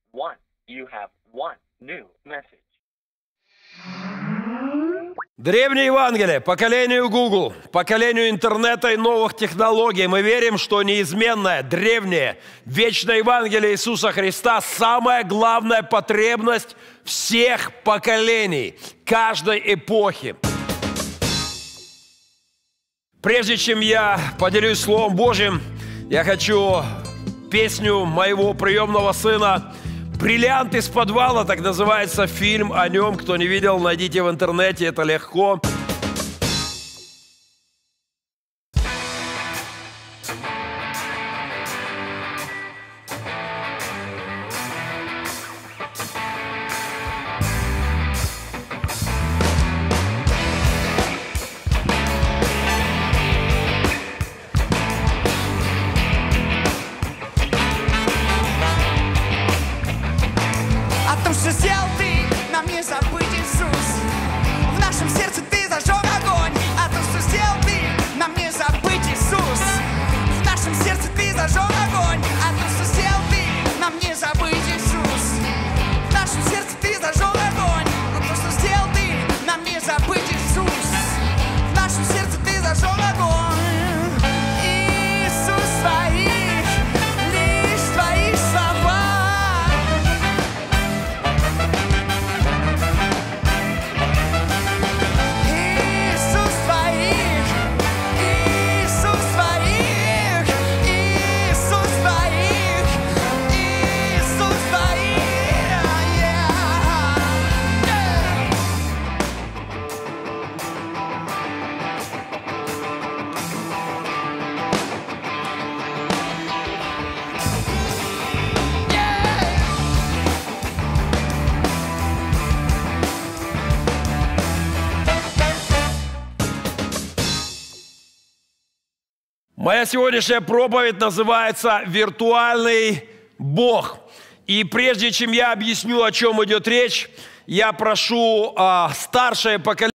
1. You have one new message. Древнее Евангелие, поколению Google, поколению интернета и новых технологий. Мы верим, что неизменное, древнее, вечное Евангелие Иисуса Христа – самая главная потребность всех поколений, каждой эпохи. Прежде чем я поделюсь Словом Божьим, я хочу песню моего приемного сына «Бриллиант из подвала», так называется фильм о нем. Кто не видел, найдите в интернете, это легко. Что сделал ты, нам не забыть, Иисус. В нашем сердце ты зажег огонь. А то, что сделал ты, нам не забыть, Иисус. В нашем сердце ты зажег огонь. А то, что сделал ты, нам не забыть, Иисус. В нашем сердце ты зажег огонь. А то, что сделал ты, нам не забыть, Иисус. В нашем сердце ты зажег огонь. Иисус, твоих, лишь твои слова. Моя сегодняшняя проповедь называется «Виртуальный Бог». И прежде чем я объясню, о чем идет речь, я прошу старшее поколение